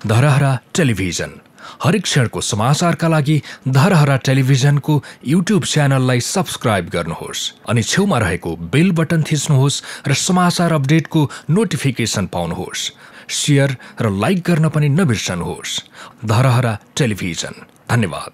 Dharhara television हरेक क्षणको समाचारका लागि धरहरा टेलिभिजनको युट्युब च्यानललाई सब्स्क्राइब गर्नुहोस् अनि छेउमा रहेको बेल बटन थिच्नुहोस् र समाचार अपडेटको नोटिफिकेसन पाउनुहोस्। शेयर र लाइक गर्न पनि नबिर्सनुहोस्। धरहरा टेलिभिजन। धन्यवाद।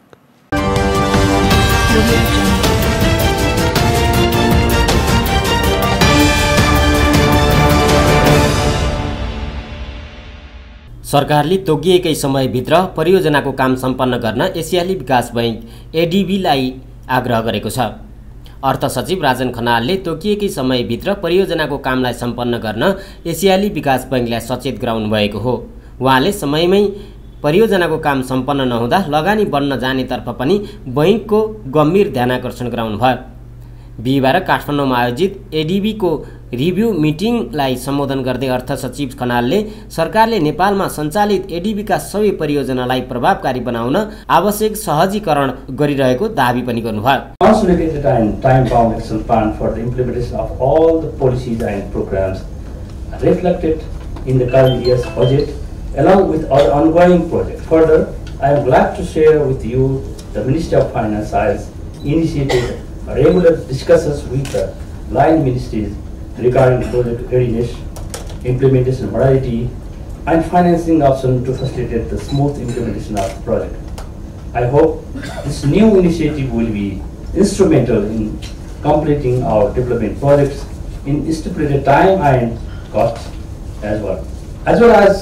सरकारले तोकिएकै समयभित्र परियोजनाको काम सम्पन्न गर्न एसियाली विकास बैंक एडीबीलाई आग्रह गरेको छ। अर्थ सचिव राजन खनालले तोकिएकै समयभित्र परियोजनाको कामलाई सम्पन्न गर्न एसियाली विकास बैंकलाई सचेत गराउनु भएको हो। उहाँले समयमै परियोजनाको काम सम्पन्न नहुँदा लगानी बन्न जानेतर्फ पनि बैंकको गम्भीर ध्यानाकर्षण गराउनुभयो। बिहिबार काठमाडौँमा आयोजित एडीबीको रिभ्यू मिटिङलाई सम्बोधन गर्दै अर्थ सचिव खनालले सरकारले नेपालमा सञ्चालित एडीबीका सबै परियोजनालाई प्रभावकारी बनाउन आवश्यक सहजीकरण गरिरहेको दाबी पनि गर्नुभयो। Consolidated and time-bound action plan for the implementation of all the policies and programs reflected in the current year's budget, along with our ongoing projects. Further, I am glad to share with you the Ministry of Finance has initiated regular discussions with the line ministries regarding project readiness, implementation modality, and financing options to facilitate the smooth implementation of the project. I hope this new initiative will be instrumental in completing our development projects in stipulated time and cost as well. As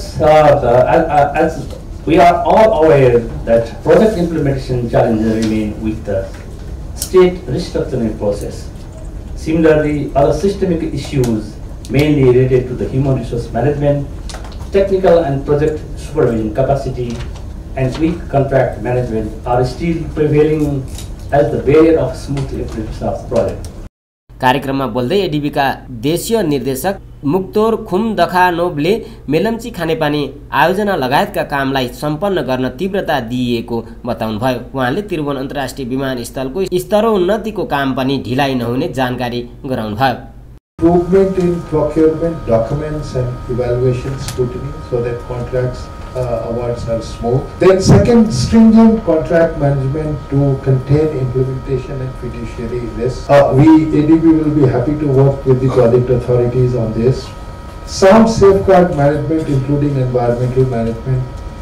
we are all aware that project implementation challenges remain with the state restructuring process. Similarly, other systemic issues mainly related to the human resource management, technical and project supervision capacity, and weak contract management are still prevailing as the barrier of smooth implementation of the project. कार्यक्रममा बोल्दै एडीबीका देशीय निर्देशक मुक्तोर खुमदखानोभले मेलम्ची खानेपानी आयोजना लगायतका कामलाई सम्पन्न गर्न तीव्रता दिइएको बताउनुभयो। उहाँले त्रिभुवन अन्तर्राष्ट्रिय विमानस्थलको स्तरोन्नतिको काम पनि ढिलाइ नहुने जानकारी गराउनुभयो। Improvement in procurement documents and evaluation scrutiny so that contracts awards are smooth. Then second, stringent contract management to contain implementation and fiduciary risk. ADB will be happy to work with the project authorities on this. Sound safeguard management including environmental management.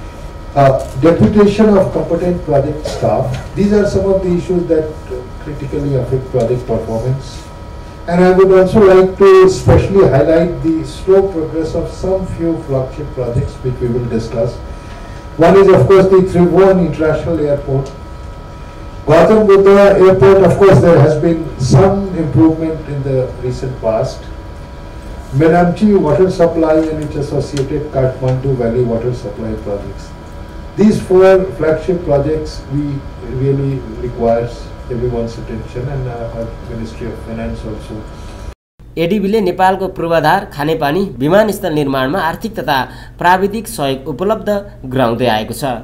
Deputation of competent project staff. These are some of the issues that critically affect project performance. And I would also like to especially highlight the slow progress of some few flagship projects which we will discuss. One is of course the Tribhuvan International Airport. Gautam Buddha Airport, of course there has been some improvement in the recent past. Melamchi water supply and its associated Kathmandu Valley water supply projects. These four flagship projects we really requires everyone's attention and our Ministry of Finance also. एडीबीले नेपालको पूर्वाधार, खानेपानी, विमानस्थल निर्माणमा आर्थिक तथा प्राविधिक सहयोग उपलब्ध गराउँदै आएको छ।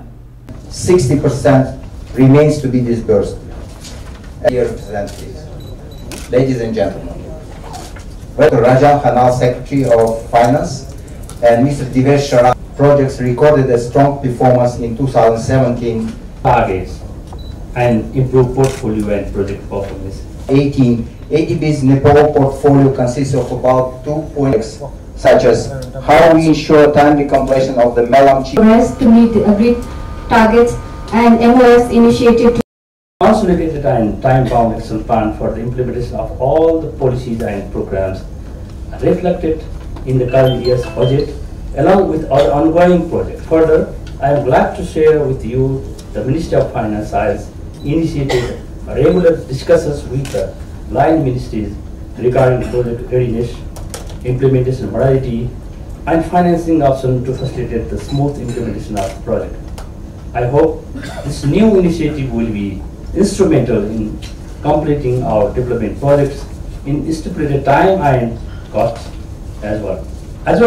60% remains to be disbursed. Dear representatives, ladies and gentlemen, Dr. Rajan Khanal, Secretary of Finance, and Mr. Divesh Shara projects recorded a strong performance in 2017 targets and improve portfolio and project performance. 18. ADB's Nepal portfolio consists of about 2 points, such as how we ensure timely completion of the Melamchi to meet the agreed targets and MOS initiative to consolidated and time-bound action plan for the implementation of all the policies and programs reflected in the current year's budget, along with our ongoing projects. Further, I am glad to share with you the Ministry of Finance has initiated regular discussions with the line ministries regarding project readiness, implementation modality, and financing options to facilitate the smooth implementation of the project. I hope this new initiative will be instrumental in completing our development projects in stipulated time and cost as well. As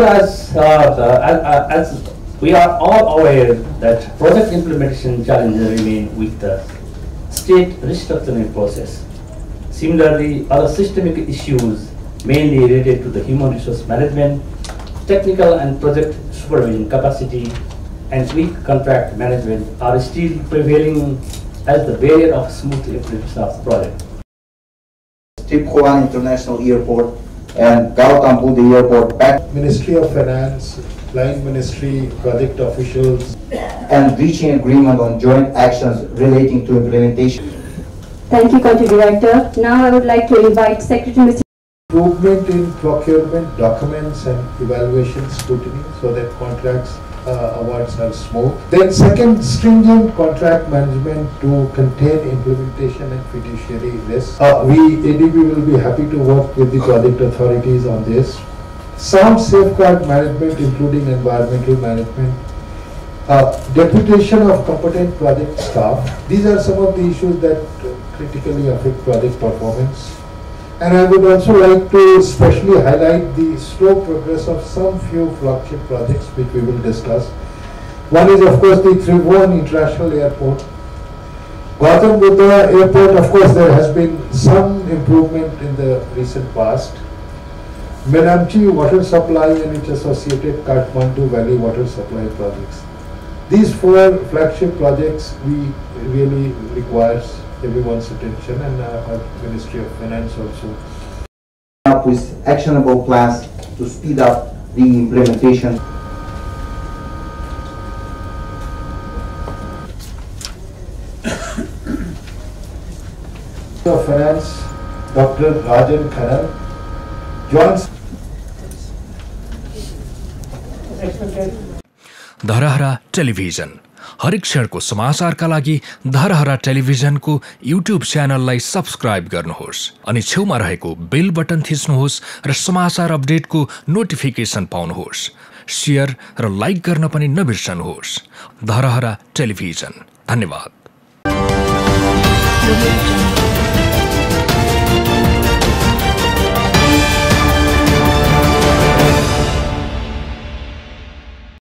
we are all aware that project implementation challenges remain with the state restructuring process. Similarly, other systemic issues mainly related to the human resource management, technical and project supervision capacity, and weak contract management are still prevailing as the barrier of smooth implementation of the project. Triphuvan International Airport and Kathmandu Airport back. Ministry of Finance, Line Ministry, project officials, And reaching agreement on joint actions relating to implementation. Thank you, Country Director. Now I would like to invite Secretary Mr. improvement in procurement documents and evaluation scrutiny so that contracts awards are smooth. Then second, stringent contract management to contain implementation and fiduciary risk. ADB will be happy to work with the project authorities on this. Sound safeguard management including environmental management. Deputation of competent project staff. These are some of the issues that critically affect project performance. And I would also like to specially highlight the slow progress of some few flagship projects which we will discuss. One is of course the Triphuvan International Airport. Gautam Buddha Airport, of course there has been some improvement in the recent past. Menamchi water supply and its associated Kathmandu Valley water supply projects. These four flagship projects we really requires everyone's attention, and our Ministry of Finance also. Up with actionable plans to speed up the implementation. of Finance, Dr. Rajan Khanal, joins. Dharahara television हरेक क्षणको समाचारका लागि धरहरा टेलिभिजनको YouTube च्यानललाई subscribe गर्नुहोस् अनि छेउमा रहेको बेल बटन थिच्नुहोस् र समाचार अपडेटको नोटिफिकेसन पाउनुहोस्। शेयर र लाइक गर्न पनि नबिर्सनुहोस्। धरहरा टेलिभिजन। धन्यवाद।